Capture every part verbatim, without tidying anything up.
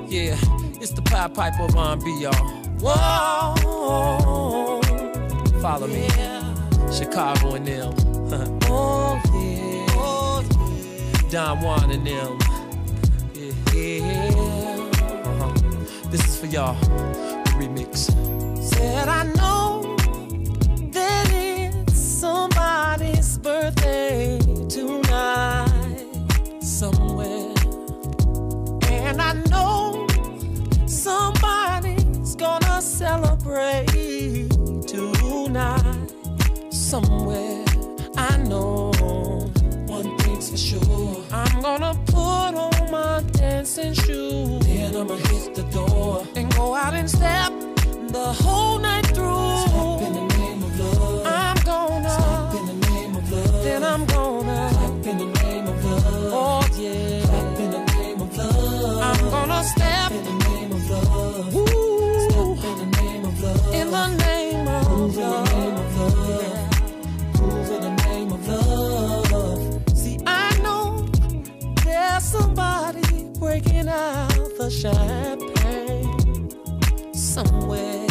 Yeah, it's the Pied Piper of R and B, y'all. Whoa, follow me, Chicago and them. Oh yeah, oh, yeah. Don Juan and them. Yeah, yeah. Uh-huh. This is for y'all. The remix. Said I know that it's somebody's birthday tonight somewhere, and I know somebody's gonna celebrate tonight somewhere. I know one thing's for sure, I'm gonna put on my dancing shoes, then I'ma hit the door and go out and step the whole night through. Step in the name of love. I'm gonna step in the name of love. Then I'm gonna clap in the name of love. Oh yeah, clap in the name of love. I'm gonna step in the name of love. Woo. Step in the name of love. In the name of Prove love. In the name of love. Yeah. Prove in the name of love. See, I know there's somebody breaking out the champagne somewhere,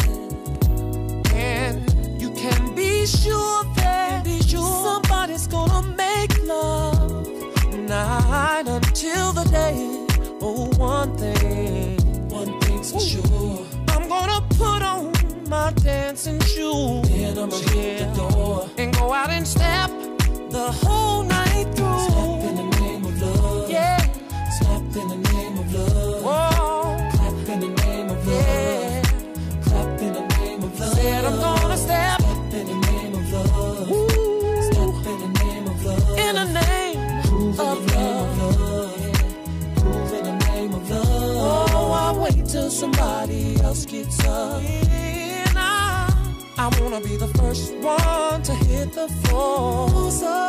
and you can be sure that be sure somebody's gonna make love night until the day. Oh, one thing, one thing's for sure, I'm gonna put on my dancing shoes, then I'ma hit the door and go out and step the whole night through. Step in the name of love, yeah. Step in the name of love. Whoa. Clap in the name of love, yeah. Clap in the name of love. Said I'm gonna step, step in the name of love. Woo. Step in the name of love. In the name Prove of in the name love. Of love. Yeah. Prove in the name of love. Oh, I wait till somebody else gets up. And I, I wanna be the first one to hit the floor. So,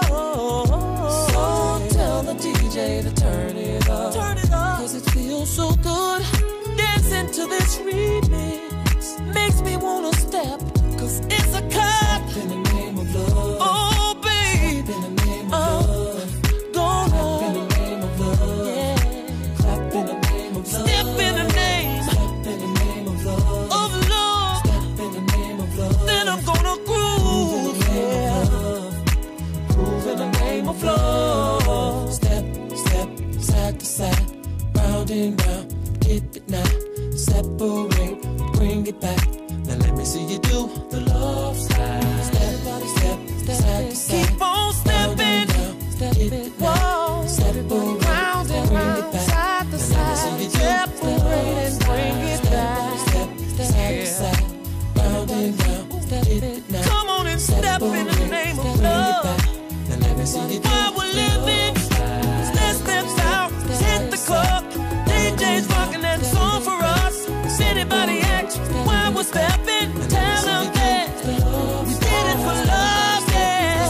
so tell the D J to turn it up. Turn it up. Cause it feels so good dancing to this remix. Makes me wanna step, cause it's a cut. Step in the name of love. Oh, babe. Step in the name of uh, love. Gonna clap in the name of love. Yeah. Clap in the name of love. Step in the name. Step in the name of love. Of love. Step in the name of love. Then I'm gonna groove. Yeah. Prove in the name of love. Step, step, side to side, round and round, get it now. Separate, bring it back. Now let me see you do the love slide. Step, step, step, side to side. Keep on stepping, stepping, whoa. Separate, round and round, side to side. Separate and bring it back. Step, step, side to side, round and round, get it now. Come on and step in the name of love. Now let me see you do while we're living. Let's step out, hit the club. D J's rocking that song for us. If anybody asks why we're stepping, tell them that we did it for love, yeah.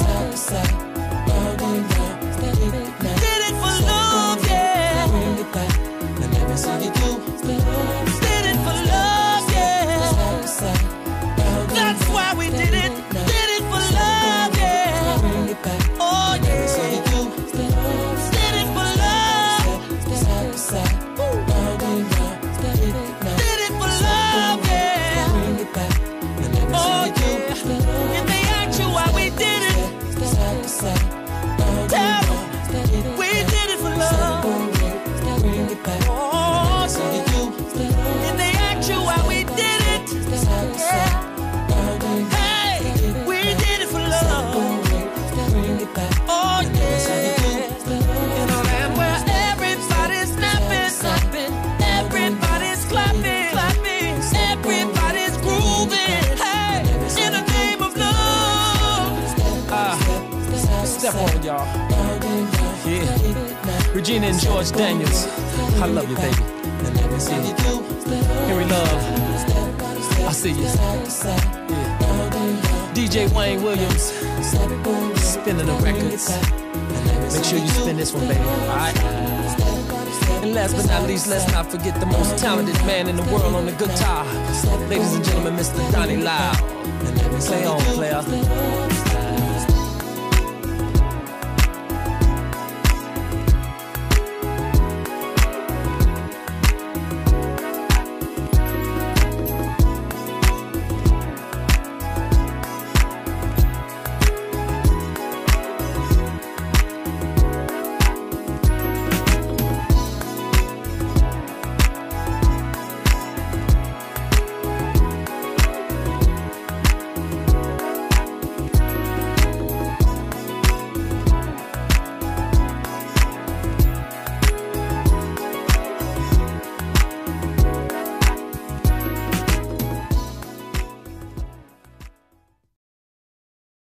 We did it for love, yeah. Now let me see you do. We did it for love, yeah. That's why we did it. Did it for love, yeah. Oh yeah. Did it for love. Did it for love, yeah. Oh yeah. And they ask you why we did it, tell them we did it for love. Oh yeah. And they ask you why we did it, yeah. Hey, we did it for love. Oh yeah. In a land where everybody's snapping, snapping, everybody's clapping, clapping, everybody's grooving. Hey, in the name of love. Ah, uh, step on, y'all. Yeah. Regina and George Daniels, I love you, baby. Yeah. Henry Love, I see you. Yeah. D J Wayne Williams, spinning the records. Make sure you spin this one, baby. Alright. And last but not least, let's not forget the most talented man in the world on the guitar. Ladies and gentlemen, Mister Donnie Lyle. Play on, player.